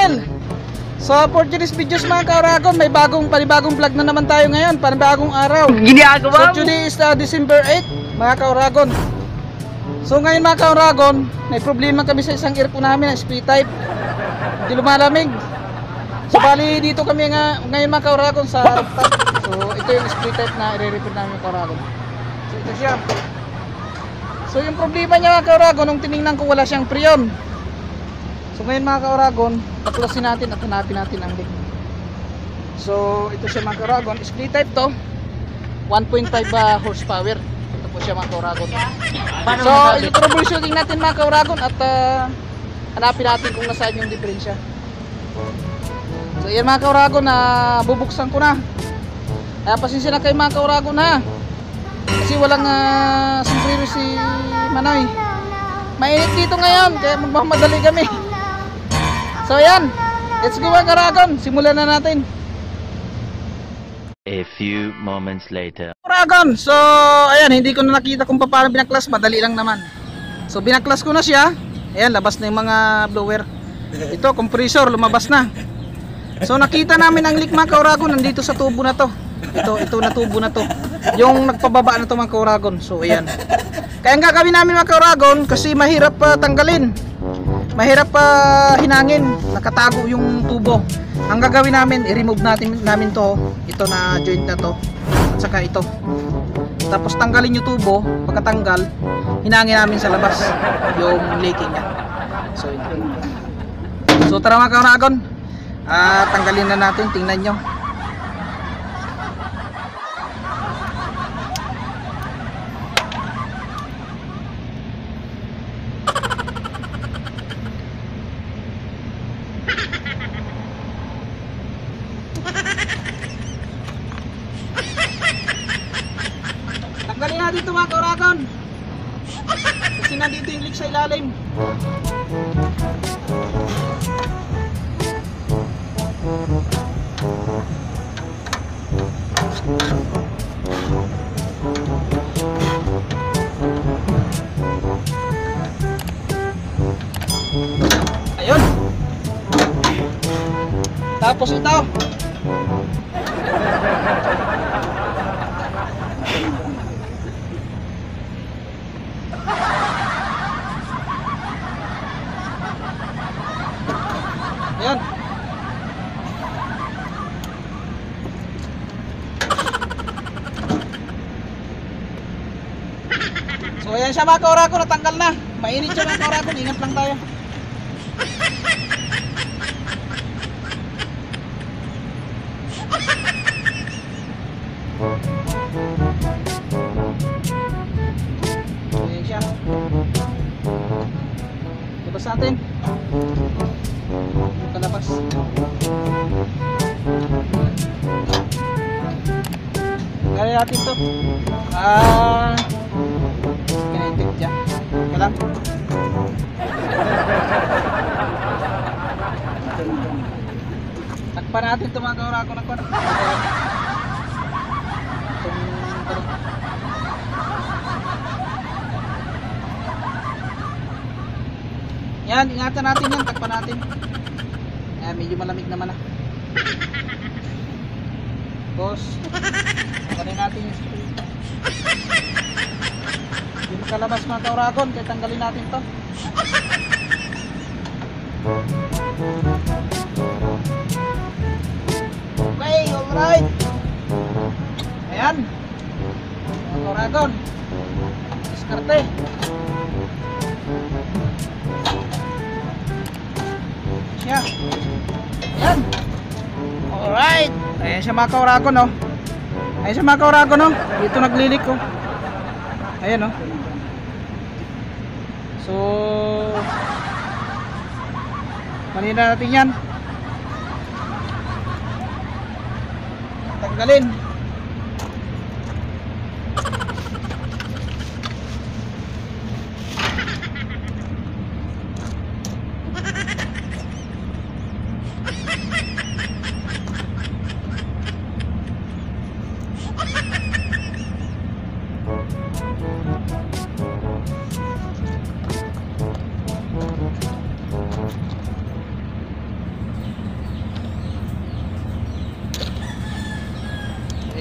Channel. So for today's videos mga kauragon, may panibagong vlog na naman tayo ngayon, panibagong araw. So today is December 8 mga kauragon. So ngayon mga kauragon, may problema kami sa isang aircon namin, split type. Hindi lumalamig. So bali dito kami ngayon mga kauragon sa rooftop. So ito yung split type na i-repair namin mga kauragon. So ito siya. So yung problema niya mga kauragon, nung tinignan ko wala siyang freon. So ngayon mga kauragon, paklasin natin at hanapin natin ang leak. So ito siya mga kauragon, split type to, 1.5 horsepower. Ito po siya mga kauragon. So ito troubleshooting natin mga kauragon at hanapin natin kung nasaan yung diferensya. So yan mga kauragon, bubuksan ko na. Kaya pasensya na kayo mga kauragon ha, kasi walang sombrero si Manoy. Mainit dito ngayon kaya magmamadali kami. So yan, let's go mga kauragon, simulan na natin. A few moments later. Kauragon, so ayan, hindi ko na nakita kung paano binaklas, madali lang naman. So binaklas ko na siya. Ayan, labas na yung mga blower. Ito, compressor, lumabas na. So nakita namin ang leak mga kauragon, nandito sa tubo na to. Ito na tubo na to, yung nagpababa na to mga kauragon. So ayan, kaya ang gagawin namin mga kauragon, kasi mahirap tanggalin, mahirap hinangin, nakatago yung tubo. Ang gagawin namin, i-remove namin to, ito na joint na to, at saka ito. Tapos tanggalin yung tubo. Pagkatanggal, hinangin namin sa labas yung leaking niya. So ito. So tara mga kauragon, tanggalin na natin, tingnan nyo. Tanggalin na dito mga kauragon, kasi nandito yung leak sa ilalim. Ayun. Tapos ito, ayan. So ayan siya mga kauragon, natanggal na. Mainit siya mga kauragon, ingat lang tayo. Ayan siya. Labas natin. Kalabas. Gaya natin to. Kinaitik dyan. Kalang. Takpan natin ito mga kauragon. Yan, ingatan natin yan, takpan natin. Ayan, medyo malamig naman Boss, tanggalin natin yung spray. Hindi makalabas mga kauragon, kaya tanggalin natin to. Okay, alright. Ayan, mga kauragon, diskarte. Siya. Ayan. Alright. Ayan siya mga kauragon, no. Ayan siya mga kauragon, no. Dito naglilik ko. Ayan, no. So manina natin yan. Tanggalin.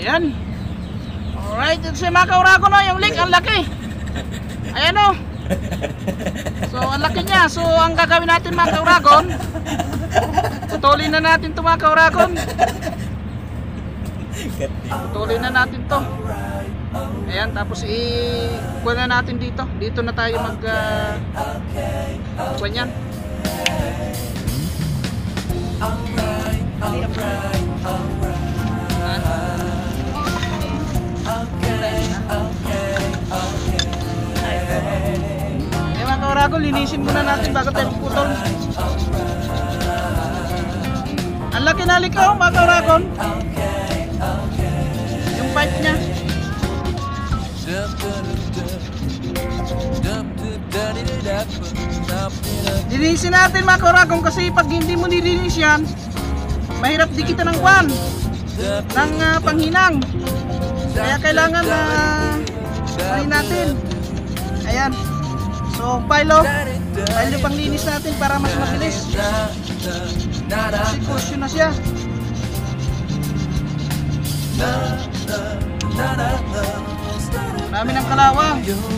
Ayan. Alright, ito siya mga kauragon, no? Yung lake, ang laki. Ayan o. So, ang laki niya. So, ang gagawin natin mga kauragon, putulin na natin ito mga kauragon. Putulin na natin to. Ayan, tapos kuha na natin dito. Dito na tayo mag kuha yan. Ayan mga kauragon, linisin muna natin bago tayo puputol. Ang laki na likaw mga kauragon. Yung pipe niya. Linisin natin mga kauragon kasi pag hindi mo nilinis yan, mahirap dikitan ng kwan ng panghinang. Kaya kailangan pahin natin. Ayan. So pilo pang linis natin para mas mabilis. Kasi cushion na siya. Marami ng kalawang.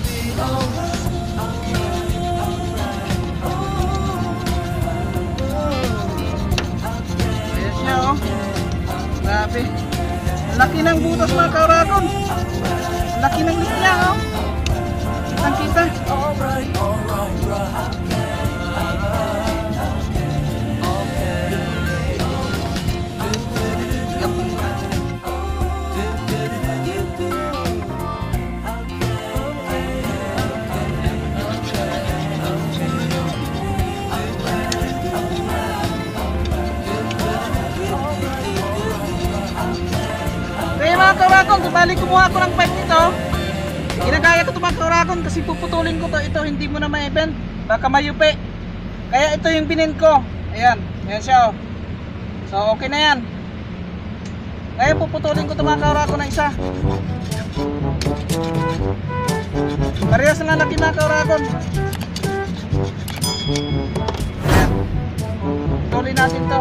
Ayan siya oh. Grabe. Laki ng butas mga kauragon. Laki ng lit niya oh. Kitang kita. Kaya mga kauragon, bali kumuha ko ng pipe nito. Ginagaya ko ito mga kauragon kasi puputulin ko to. Ito hindi mo na ma-event, baka mayupi. Kaya ito yung binin ko. Ayan, ayan siya oh. So okay na yan. Kaya puputulin ko ito mga kauragon na isa. Parehas na laki mga kauragon. Ayan. Putulin natin to.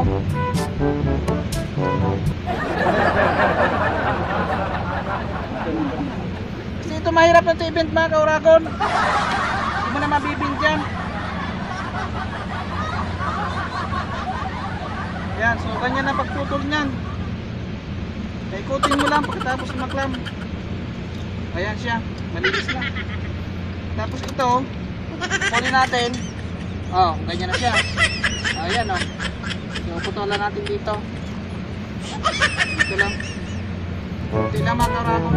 Kasi ito mahirap na ito event mga kauragon. Hindi mo na mabibing dyan. Yan, so ganyan na pagputol nyan. Ikutin mo lang pagkatapos maklam. Ayan siya, malinis na. Tapos ito, putulin natin. Oh, ganyan na siya. Ayan oh. So putulan natin dito. Dito lang. Dito lang mga kauragon.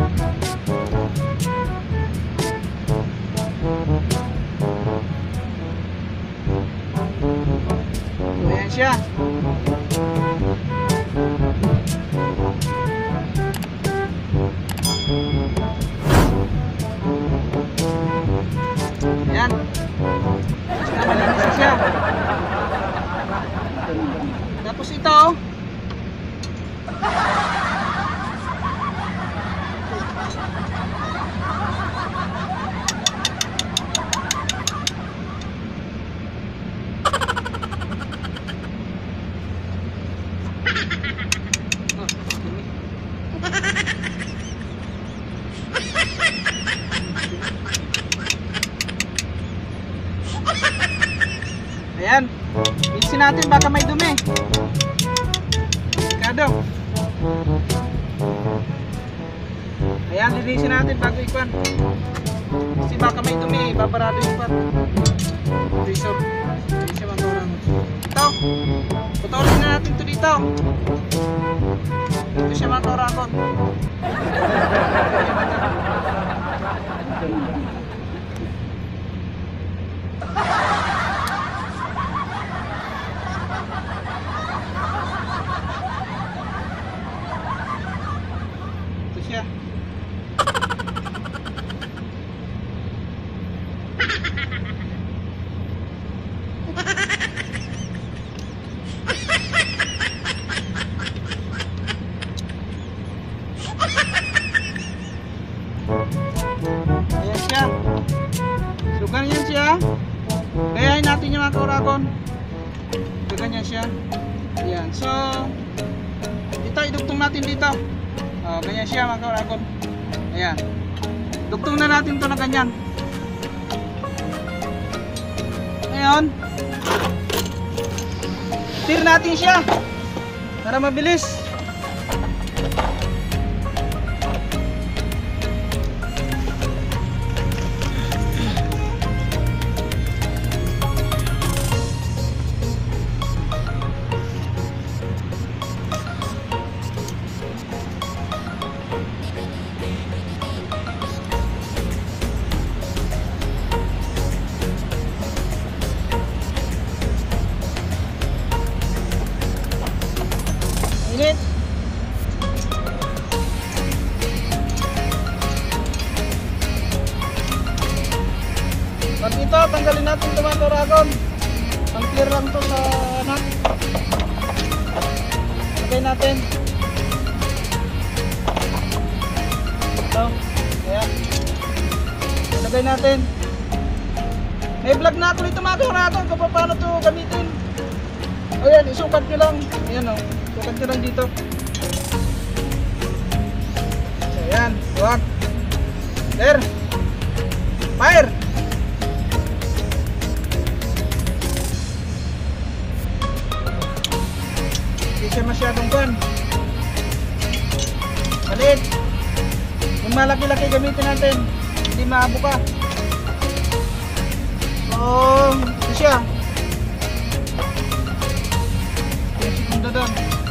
Ayan siya. Ayan. Malinis na siya. Tapos ito ayan, mixin natin baka may dumi. Kado. Ayan, linisin natin bago ikwan. Kasi baka may dumi, babarado yung pan. Resort. Hindi siya magkaurang. Ito, putulin na natin ito dito. Ito siya magkauragon. Ito siya. Ayan siya. So ganyan siya. Gayahin natin yung mga kauragon. So ganyan siya. Ayan. So ito idugtong natin dito. Oh, ganyan siya mga ka-Oragon. Ayan. Duktong na natin to na ganyan. Ngayon, tir natin siya para mabilis. Init. Pag ito, tanggalin natin ito mga ka-Oragon. Pang clear lang to sa nut. Lagay natin. Ito. Ayan. Lagay natin. May vlog na ako dito mga ka-Oragon kung paano ito gamitin. Ayan, isukat nyo lang. Ayan o. Sukat nyo lang dito. So, ayan. Sukat. There. Fire. Hindi siya masyadong kwan. Maliit. Kung malaki-laki gamitin natin, hindi maabuka. So, ito siya. Segundo doon.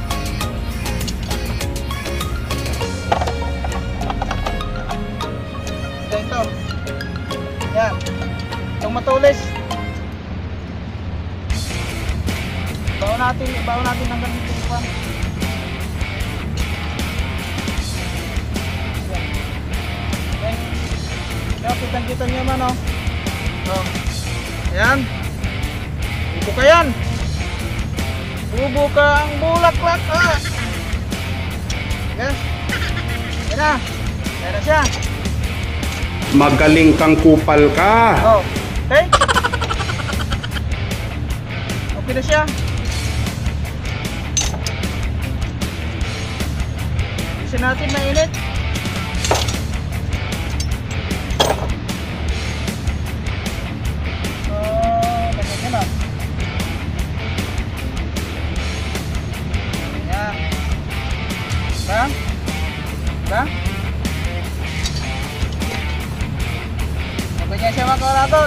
Ito. Yan. Itong matulis. Baon natin ng ganito pa. Okay. Kaya kitang-kita niyo man oh. Oh. Ayan. Buka yan. Bubuka ang bulaklak. Ah. Yes. Yan na. Yan na siya. Magaling kang kupal ka. Oh. Okay. Okay na siya. Isa natin mainit. Diba? Ganyan siya mga ka-Oragon.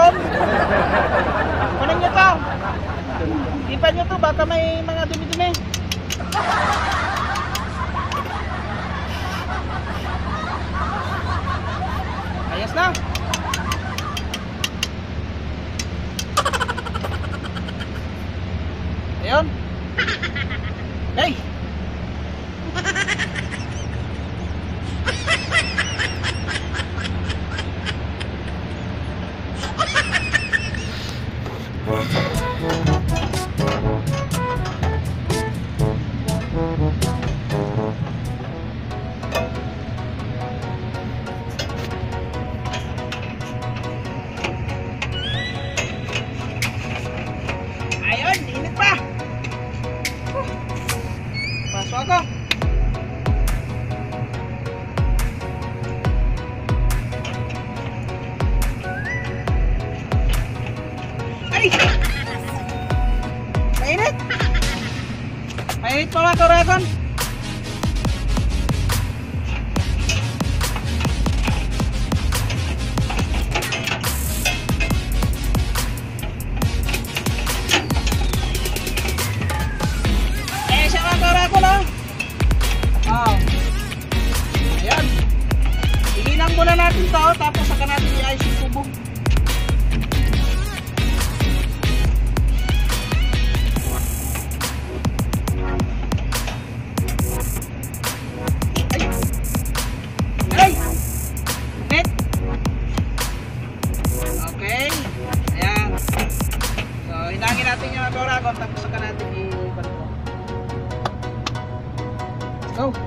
Dragon. Kunin nyo to. Ipan nyo to, baka may mga dumi-dumi. Ayos na. Ayun. Hey. Ayun, init pa. Pasok ako. Ay! Mainit! Mainit pa mga Dragon. Eh, siya mga Dragon, oh. Oh. Ayan. Iginang muna natin to, tapos saka natin i-ice yung tubo. Ay! Net! Okay. Ayan. So, hinangin natin yung mga Dragon, tapos saka natin i-ipan to. Let's go!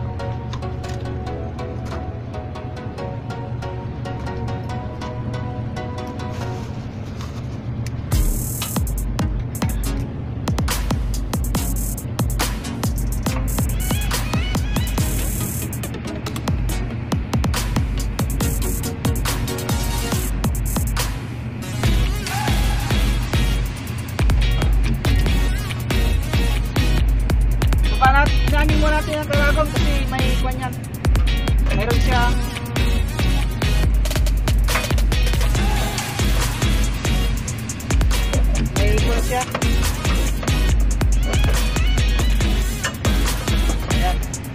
Hinangin mo natin ang Dragon kasi may kwan yan. Mayroon siyang may kwan siya. Ayan.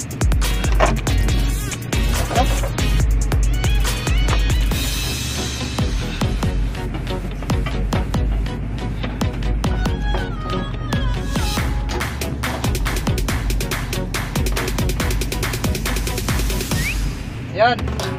Yan.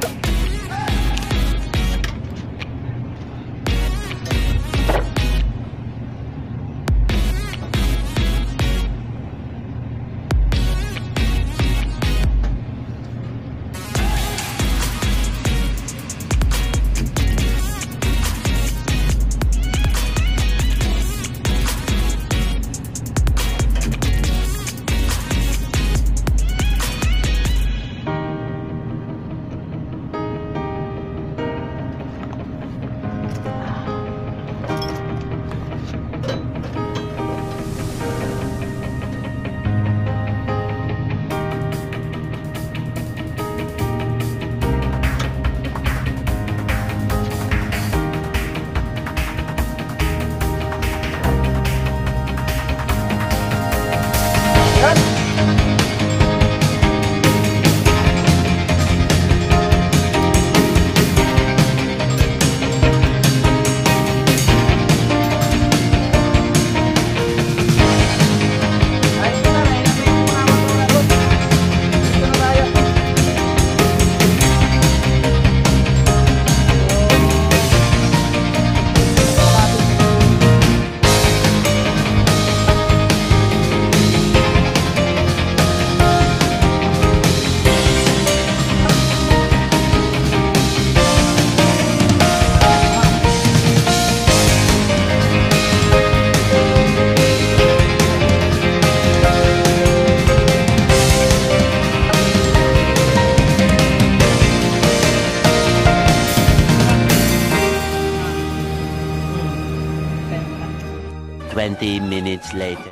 minutes later.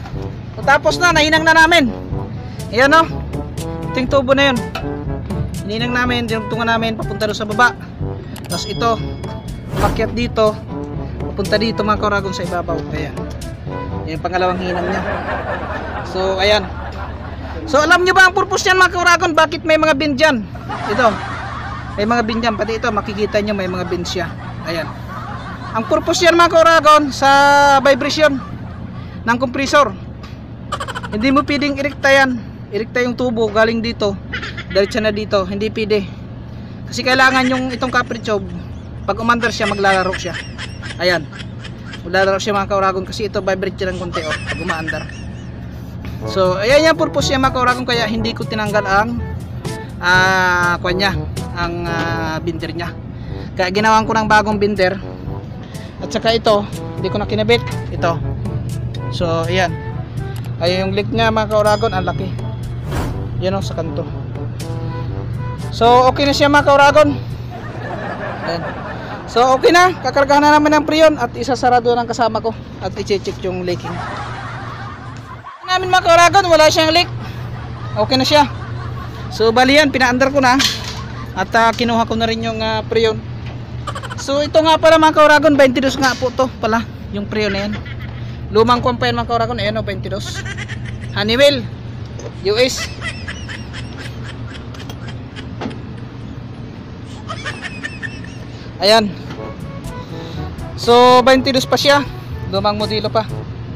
Tapos na, nahinang na namin. Ayan o. Ito yung tubo na yun. Hininang namin, yung tunga namin papunta doon sa baba. Tapos ito, pakyat dito. papunta dito mga kauragon sa ibabaw. Ayan. Yung pangalawang hinang niya. So ayan. So alam nyo ba ang purpose yan mga kauragon? Bakit may mga bin dyan? Ito. May mga bin dyan. Pati ito makikita nyo may mga bin siya. Ayan. Ang purpose yan mga kauragon sa vibration ng compressor. Hindi mo pwedeng irekta yan. Irekta yung tubo galing dito. Diretso na dito. Hindi pwede. Kasi kailangan yung itong copper tube. Pag umandar siya maglalaro siya. Ayan. Maglalaro siya mga kauragon kasi ito vibrate siya ng konti pag umaandar. So ayan yung purpose niya mga kauragon, kaya hindi ko tinanggal ang kanya, ang binder niya. Kaya ginawan ko ng bagong binder. At saka ito, hindi ko na kinabit ito. So ayan. Ay yung leak niya mga kauragon, ang laki. Yan sa kanto. So okay na siya mga kauragon. Ayan. So okay na, kakargahan na naman ng preyon at isasarado ng kasama ko at i-check yung leaking. Namin mga kauragon, wala siyang leak. Okay na siya. So bali yan, pinaandar ko na at kinuha ko na rin yung preyon. So ito nga pala mga kauragon, 22 nga po to pala yung preyon na yan. Lumang kumpayan mga kauragon, ayan 22. Honeywell US. Ayan. So 22 pa siya. Lumang modelo pa.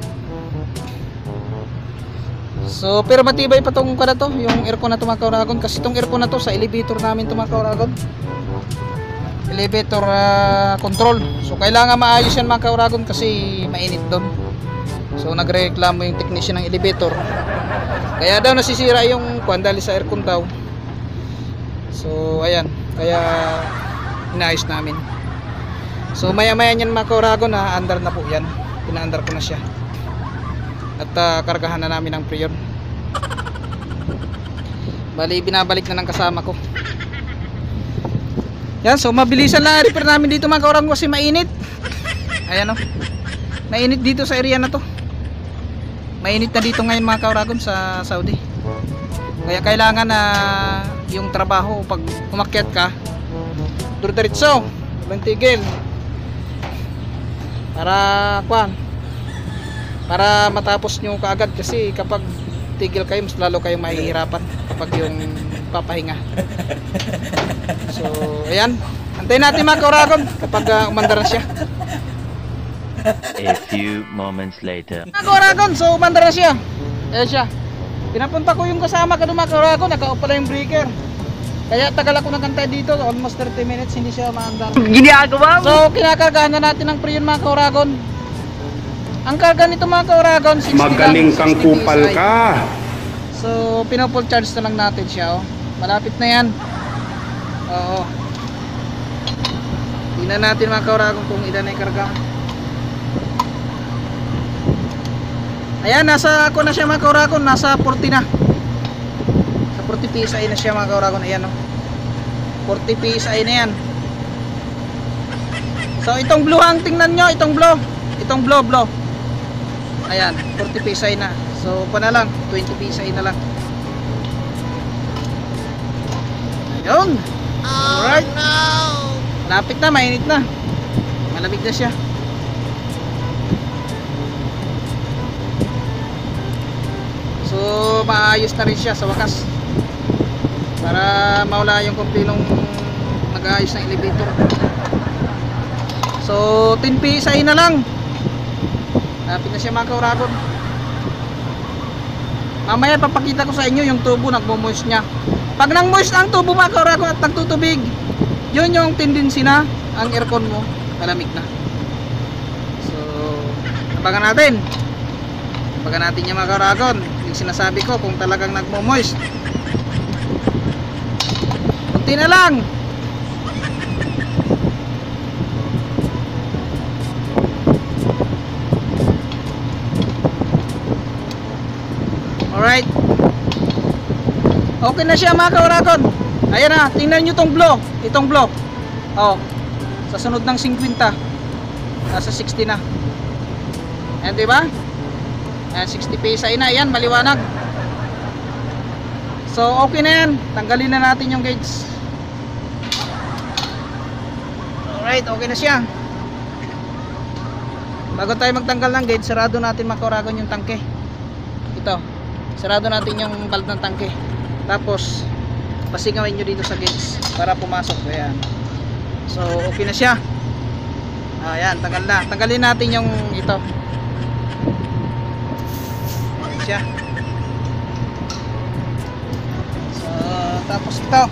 So pero matibay pa tong kada to, yung aircon na to mga kauragon, kasi tong aircon na to sa elevator namin to mga kauragon. Elevator control. So kailangan maayos yan mga kauragon kasi mainit doon. So nagreklamo yung technician ng elevator. Kaya daw nasisira yung kwan dahil sa aircon daw. So ayan, kaya inaayos namin. So maya maya nyan mga kauragon na andar na po yan. Pinaandar ko na siya. At kargahan na namin ang preyon. Bali binabalik na ng kasama ko. Yan, so mabilisan lang repair namin dito mga kauragon kasi mainit. Ayan mainit dito sa area na to. Mainit na dito ngayon mga kauragon sa Saudi. Kaya kailangan na yung trabaho pag umakyat ka diretso, walang tigil. Para matapos nyo kaagad, kasi kapag tigil kayo mas lalo kayong mahihirapan kapag yung papahinga. So ayan, antayin natin mga kauragon kapag umandar na siya. A few moments later. Mga kauragon, so umandar na siya. Ayan siya. Pinapunta ko yung kasama ka doon mga kauragon, naka-off pala yung breaker. Kaya tagal ako nagantay dito, almost 30 minutes hindi siya maandar. Ginagawa mo? So kinakargahan na natin ng preyon mga kauragon. Ang karga nito mga kauragon 60 Magaling lang, kang 60 kupal PSI. ka. So pino-full charge na lang natin siya Malapit na yan. Oo. Tingnan natin mga kauragon kung ilan na yung karga. Ayan, nasa ako na siya mga kauragon, nasa 40 na. Sa 40 PSI na siya mga kauragon. Ayan 40 PSI na yan. So itong blue ang tingnan nyo, itong blue. Ayan, 40 PSI na. So pa na lang, 20 PSI na lang. Ayun. Alright. Malapit na, mainit na. Malamig na siya. So maayos na rin siya sa wakas. Para mawala yung kumplilong nag-aayos ng elevator. So 10 PSI na lang. Lapit na siya mga kauragon. Mamaya papakita ko sa inyo yung tubo nagmo-moist niya. Pag nang moist ang tubo mga kauragon at nagtutubig, yun yung tendency na ang aircon mo malamig na. So abangan natin yung mga kauragon, yung sinasabi ko kung talagang nagmo-moist. Kunti na lang. Alright. Okay na siya mga kauragon. Ayan na, tingnan nyo itong blow. Oh, sa sunod ng 50 nasa 60 na. Ayan diba? Ayan, 60 PSI na. Ayan, maliwanag. So okay na yan. Tanggalin na natin yung gauge. Alright, okay na siya. bago tayo magtanggal ng gauge, sarado natin mga kauragon yung tangke. Ito, sarado natin yung valve ng tangke. Tapos pasingawin nyo dito sa gauge para pumasok. Ayan. So okay na siya. Ayan, tanggal na. Tanggalin natin yung ito. Ayan siya. So tapos ito.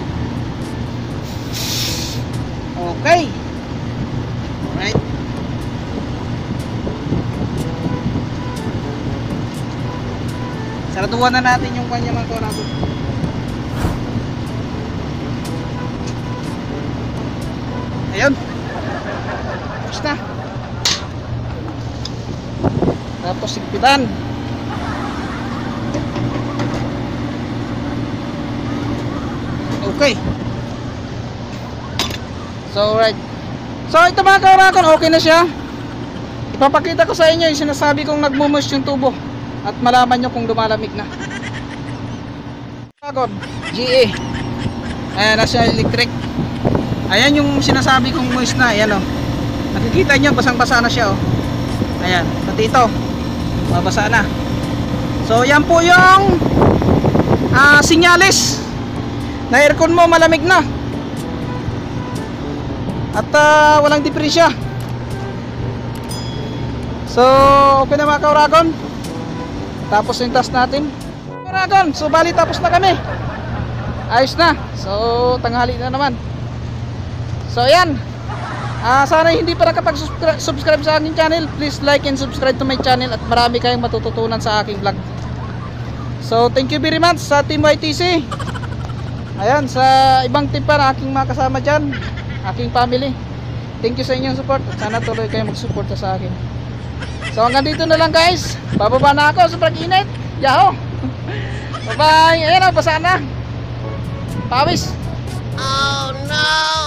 Okay. Alright. Saraduhan na natin yung kanya mga kauragon. Ayun. Tapos na. Tapos sigpitan. Okay. So right. So ito mga kauragon, okay na siya. Ipapakita ko sa inyo yung sinasabi kong nagmumos yung tubo at malaman nyo kung lumalamig na. Kauragon, GE. Ayan, National Electric. Ayan yung sinasabi kong moist na. Ayan o. Nakikita nyo, basang-basa na siya o. Ayan, pati ito mabasa na. So yan po yung sinyalis na aircon mo malamig na. At walang diferensya. So okay na mga kauragon. Tapos yung test natin kauragon. So bali tapos na kami. Ayos na. So tanghali na naman. So ayan. Sana hindi pa nakapag-subscribe sa aking channel, please like and subscribe to my channel at marami kayong matututunan sa aking vlog. So thank you very much sa Team YTC. Ayan, sa ibang team pa na aking mga kasama dyan, aking family. Thank you sa inyong support at sana tuloy kayo magsuporta sa akin. So hanggang dito na lang guys. Bababa na ako, sobrang init. Yaho. Bye bye. Ayan o, basa na. Pawis. Oh no!